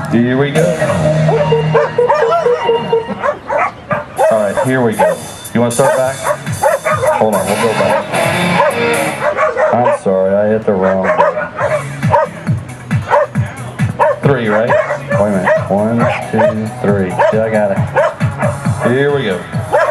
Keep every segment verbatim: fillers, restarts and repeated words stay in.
Here we go. All right, here we go. You want to start back? Hold on, we'll go back. I'm sorry, I hit the wrong button. Three, right? Wait a minute. One, two, three. Yeah, I got it. Here we go.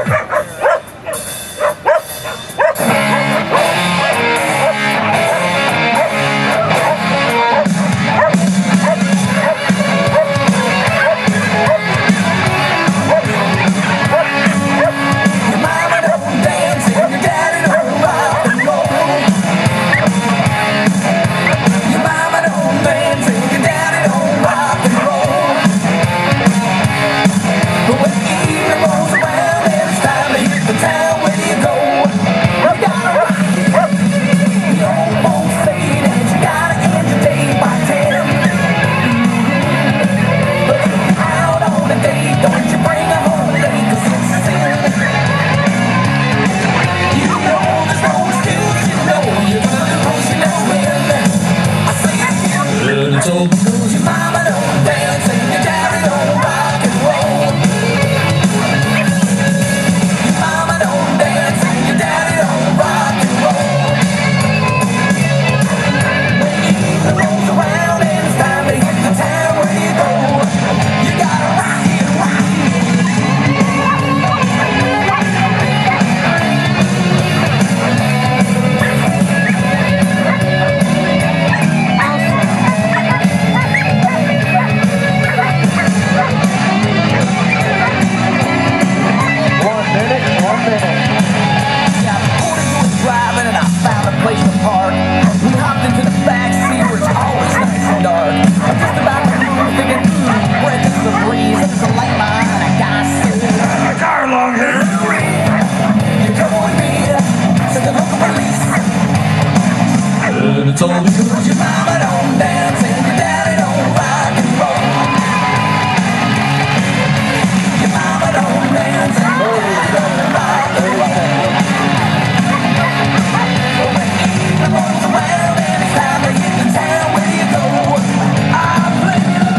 It's all because your mama don't dance and your daddy don't rock and roll. Your mama don't dance and your daddy don't rock and roll. But when evening rolls around and it's time to hit the town where you go, I play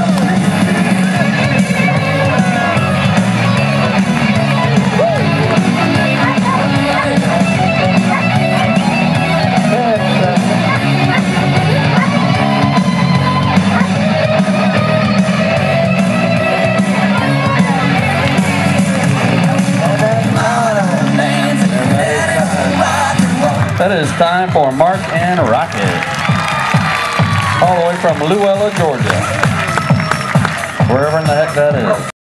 That is time for Mark and Rocket. All the way from Luella, Georgia. Wherever in the heck that is.